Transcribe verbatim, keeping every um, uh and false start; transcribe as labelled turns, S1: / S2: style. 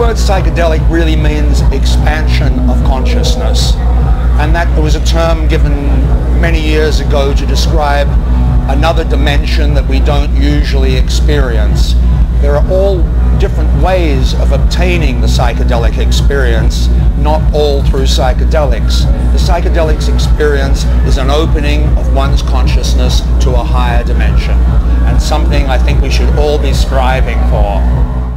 S1: word psychedelic really means expansion of consciousness, and that was a term given many years ago to describe another dimension that we don't usually experience. There are all different ways of obtaining the psychedelic experience, not all through psychedelics. The psychedelics experience is an opening of one's consciousness to a higher dimension, and something I think we should all be striving for.